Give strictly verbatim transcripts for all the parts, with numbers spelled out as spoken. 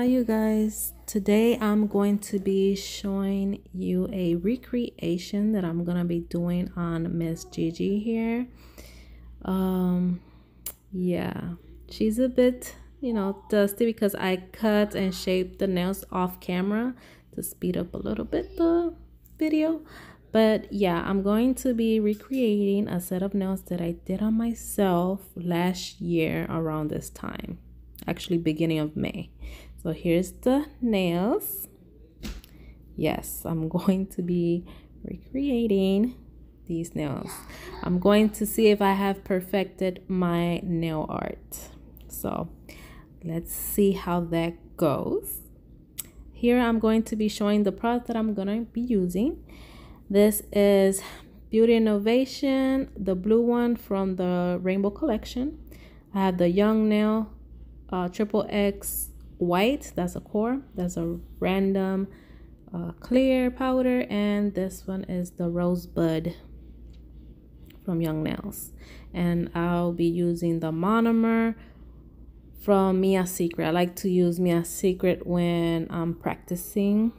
Hi you guys, today I'm going to be showing you a recreation that I'm gonna be doing on Miss Gigi here. Um yeah, she's a bit, you know, dusty because I cut and shaped the nails off camera to speed up a little bit the video. But yeah, I'm going to be recreating a set of nails that I did on myself last year around this time, actually beginning of May. So here's the nails. Yes, I'm going to be recreating these nails. I'm going to see if I have perfected my nail art. So let's see how that goes. Here I'm going to be showing the product that I'm going to be using. This is Beauty Innovation, the blue one from the Rainbow Collection. I have the Young Nail uh, Triple X White, that's a core. That's a random uh, clear powder, and this one is the Rosebud from Young Nails. And I'll be using the monomer from Mia Secret. I like to use Mia Secret when I'm practicing.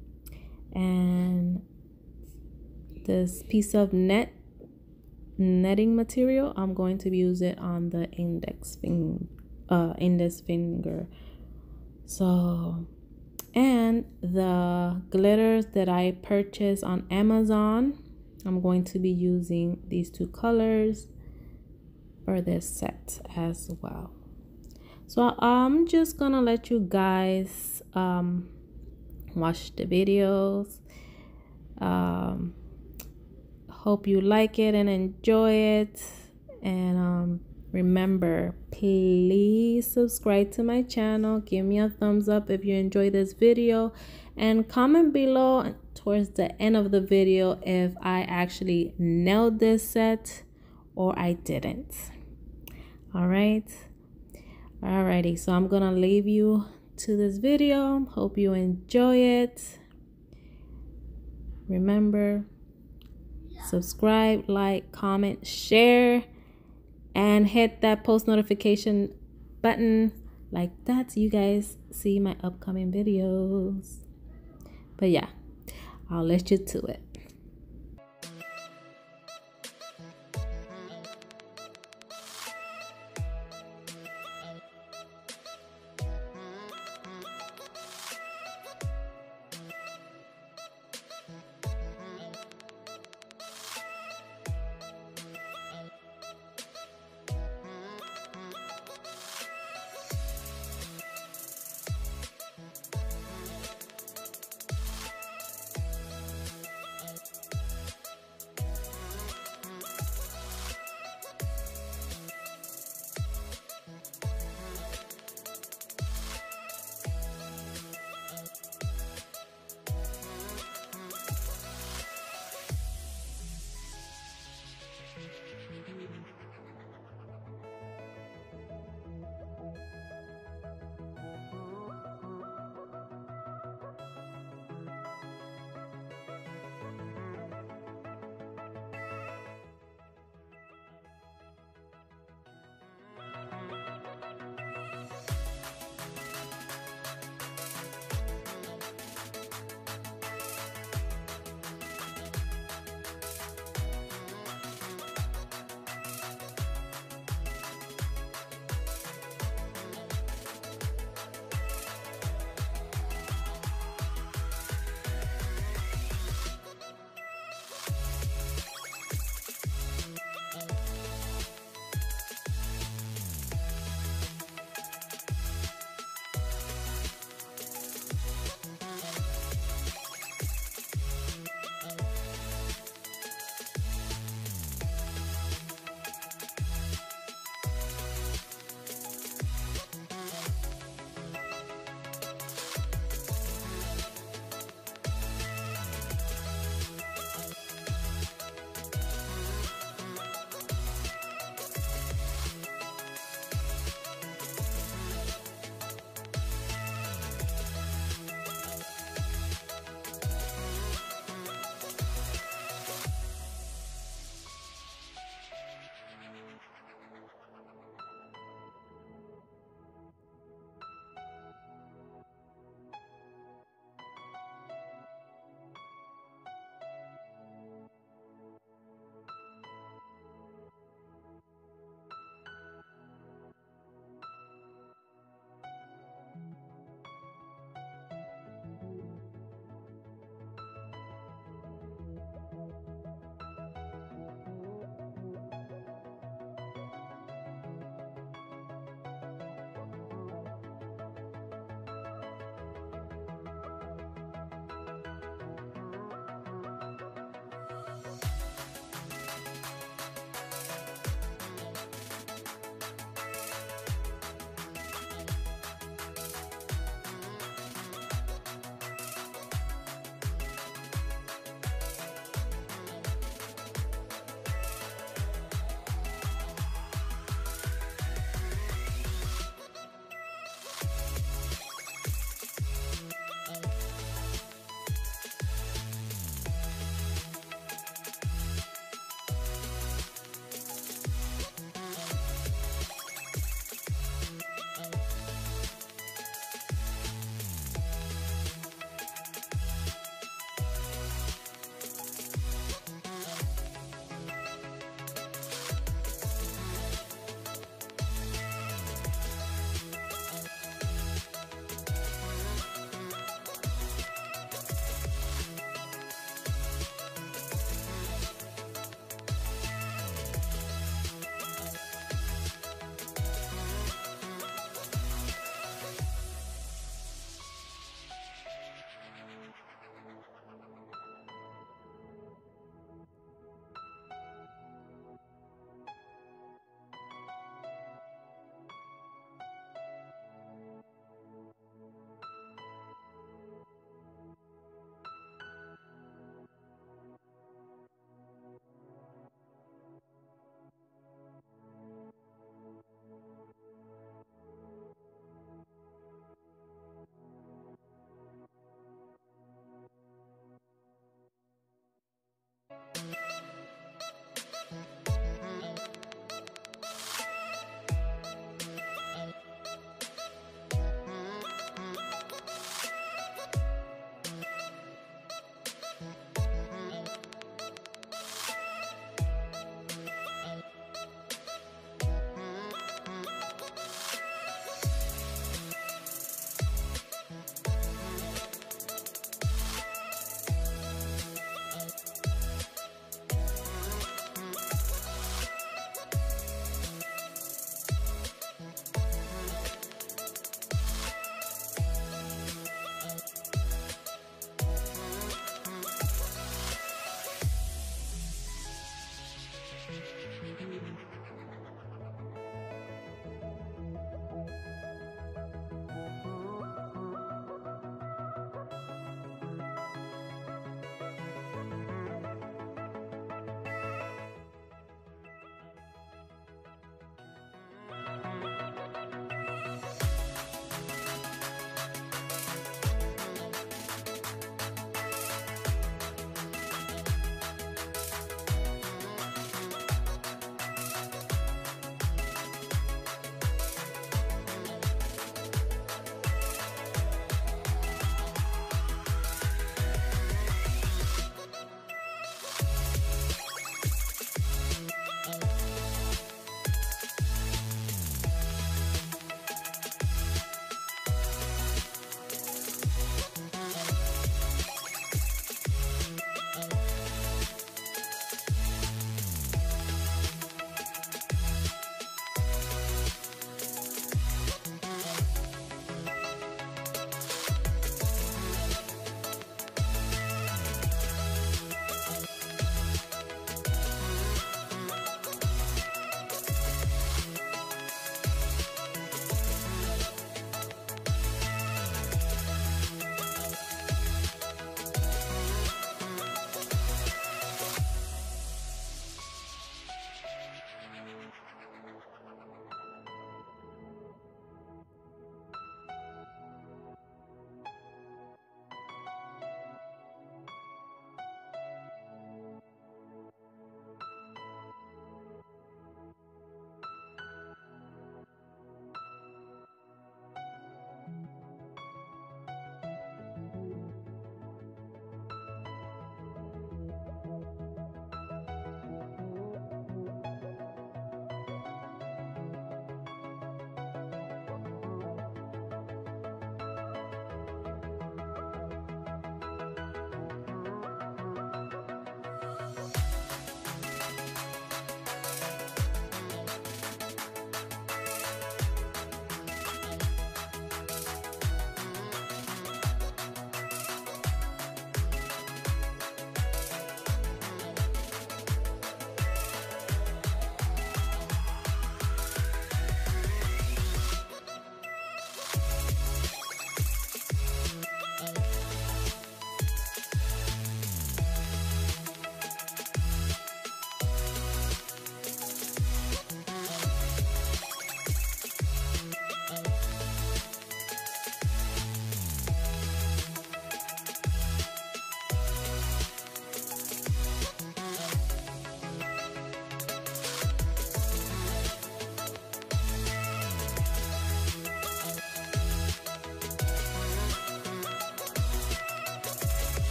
And this piece of net netting material, I'm going to use it on the index finger uh index finger. So, and the glitters that I purchased on Amazon, I'm going to be using these two colors for this set as well. So I'm just gonna let you guys um watch the videos. um Hope you like it and enjoy it. And um, remember, please subscribe to my channel. Give me a thumbs up if you enjoy this video. And comment below towards the end of the video if I actually nailed this set or I didn't. Alright. Alrighty, so I'm going to leave you to this video. Hope you enjoy it. Remember, subscribe, like, comment, share, and hit that post notification button like that so you guys see my upcoming videos. But yeah, I'll let you to it.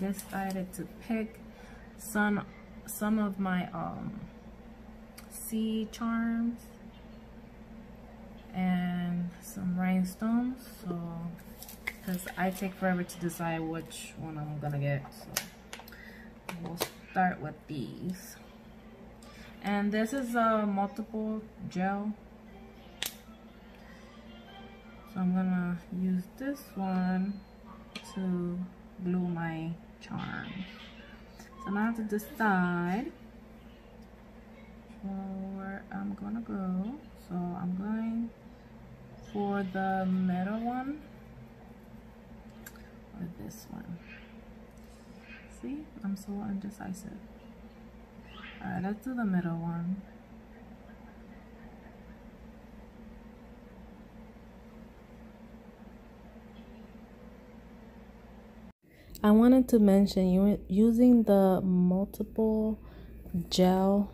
decided to pick some some of my um sea charms and some rhinestones, so because I take forever to decide which one I'm gonna get, so we'll start with these. And this is a multiple gel, so I'm gonna use this one to glue my charms. So now I have to decide where I'm gonna go. So I'm going for the middle one or this one. See, I'm so indecisive. All right, let's do the middle one. I wanted to mention you using the multiple gel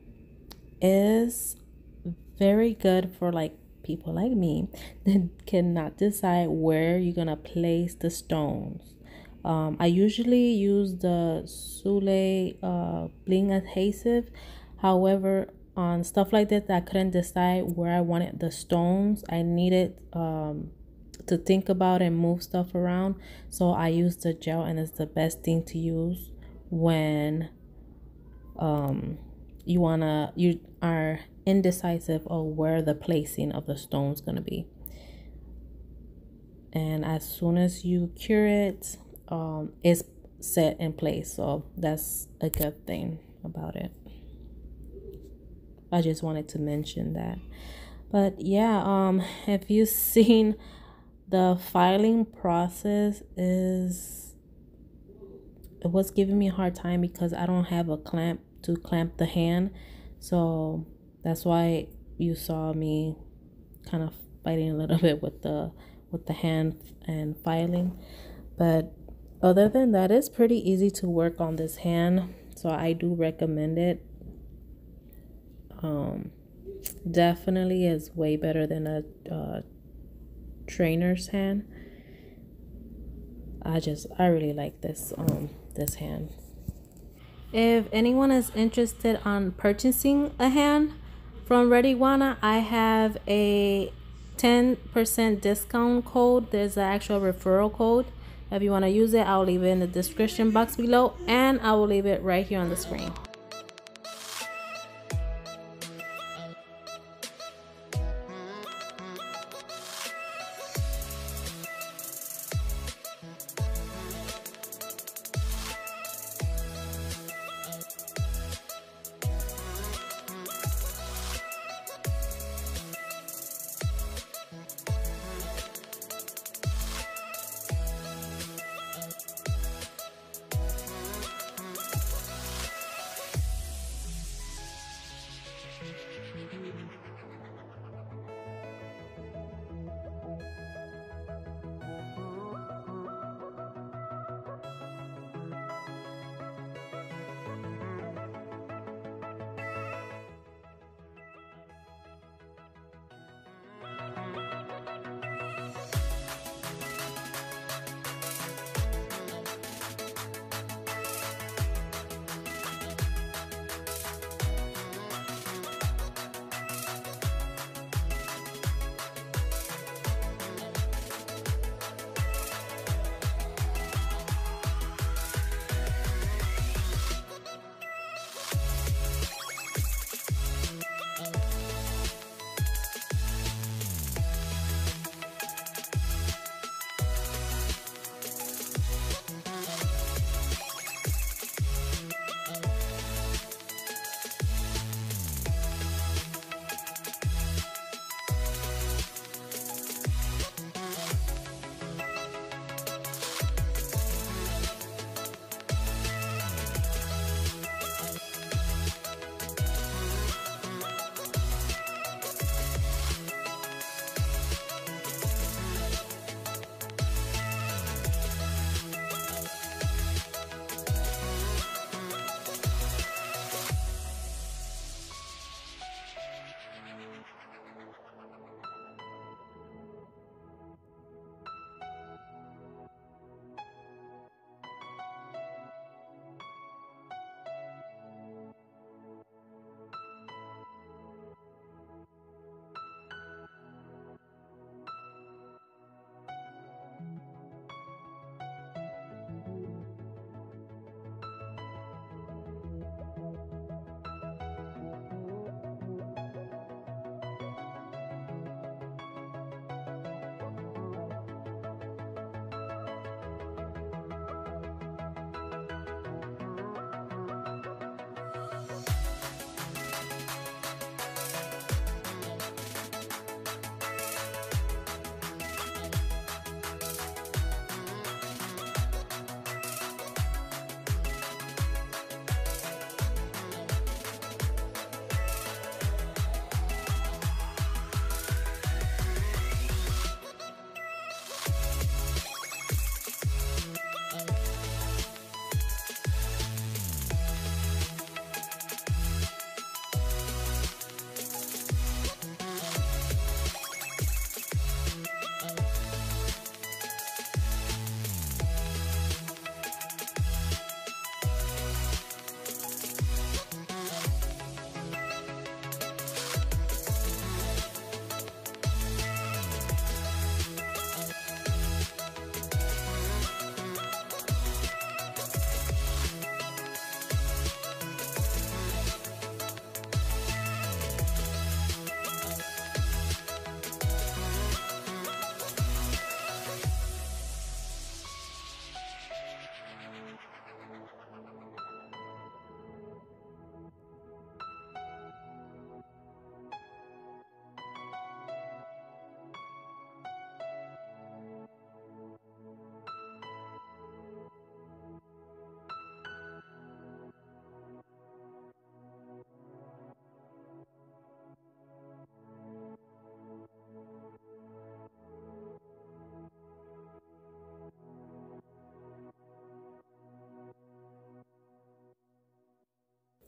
is very good for like people like me that cannot decide where you're gonna place the stones. Um, I usually use the Soleil uh, bling adhesive. However, on stuff like this, I couldn't decide where I wanted the stones. I needed um, to think about and move stuff around, so I use the gel, and it's the best thing to use when um, you wanna you are indecisive of where the placing of the stone's gonna be. And as soon as you cure it, um, it's set in place, so that's a good thing about it. I just wanted to mention that. But yeah, um, if you've seen, the filing process is it was giving me a hard time because I don't have a clamp to clamp the hand, so that's why you saw me kind of fighting a little bit with the with the hand and filing. But other than that, it's pretty easy to work on this hand, so I do recommend it. Um, definitely is way better than a uh, trainer's hand. I just I really like this um this hand. If anyone is interested on purchasing a hand from Readiwana, I have a ten percent discount code. There's an actual referral code. If you want to use it, I'll leave it in the description box below, and I will leave it right here on the screen.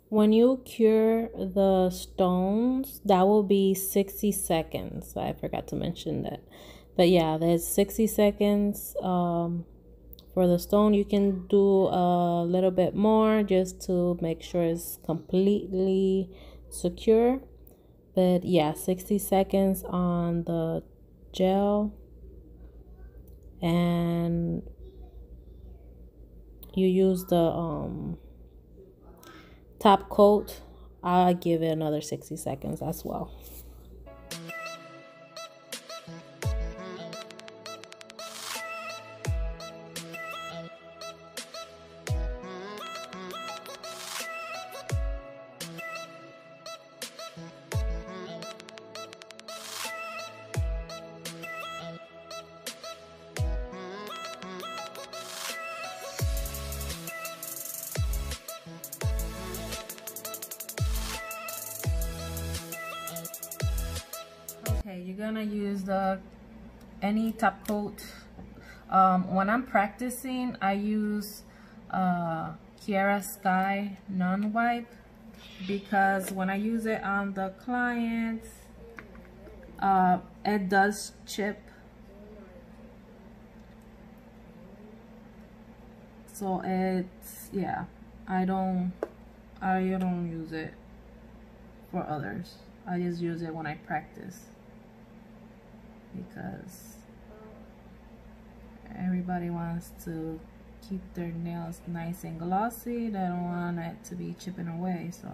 When you cure the stones, that will be sixty seconds. I forgot to mention that. But yeah, there's sixty seconds um, for the stone. You can do a little bit more just to make sure it's completely secure. But yeah, sixty seconds on the gel. And you use the um, top coat, I'll give it another sixty seconds as well. Okay, you're gonna use the any top coat. Um, when I'm practicing, I use uh, Kiara Sky non-wipe because when I use it on the clients, uh, it does chip. So it's, yeah, I don't, I don't use it for others. I just use it when I practice because everybody wants to keep their nails nice and glossy. They don't want it to be chipping away, so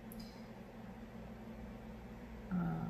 um,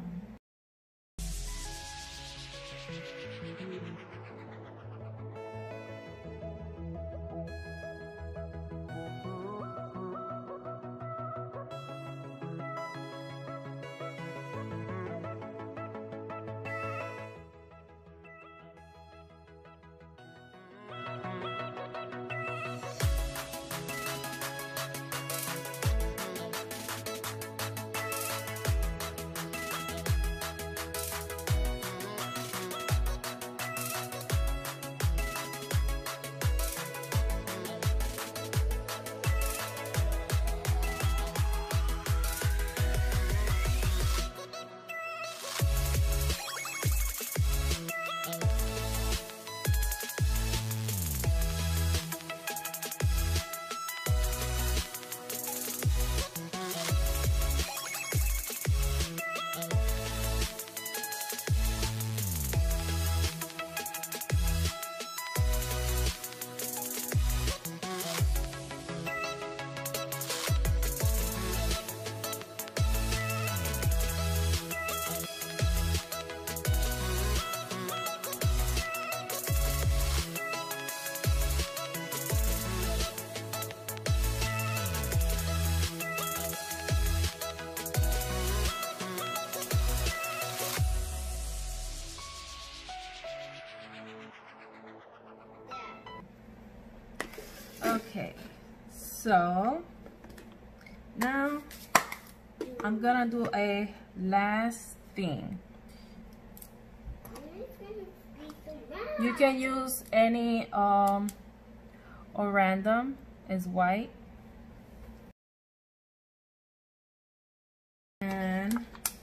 okay, so now I'm gonna do a last thing. You can use any um or random is white, and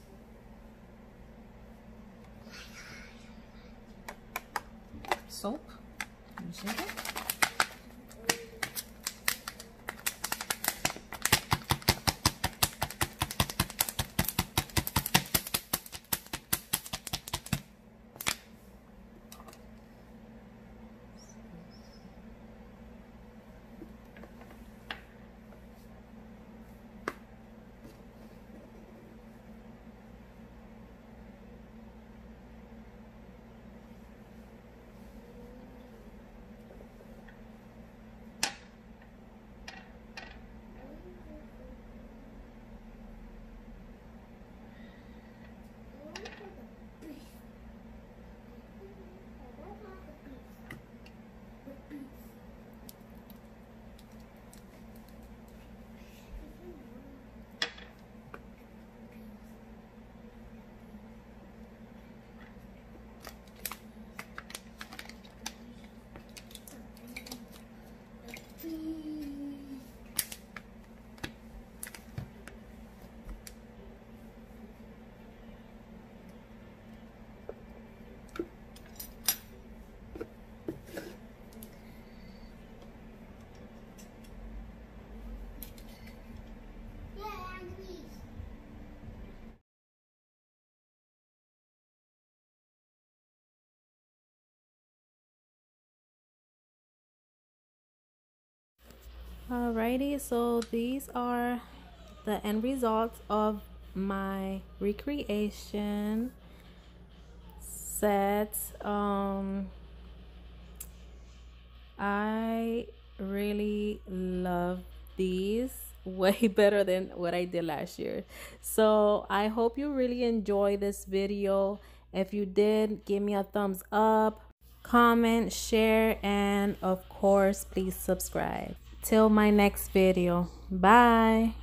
soap. Alrighty, so these are the end results of my recreation set. um I really love these way better than what I did last year. So I hope you really enjoy this video. If you did, give me a thumbs up, comment, share, and of course, please subscribe. Till my next video. Bye.